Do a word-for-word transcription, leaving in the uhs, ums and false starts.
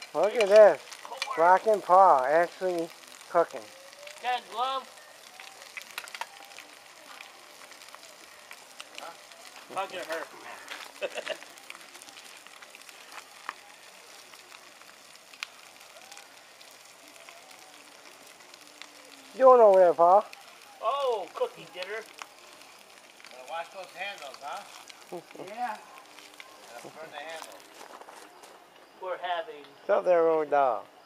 Look at this. Rockin' Paw actually cooking. Got a glove? Huh? Talking to her. Doing over there, Paul? Oh, cookie dinner. Gotta wash those handles, huh? Yeah. Gotta burn the handles. We're having... What's up there, old dog?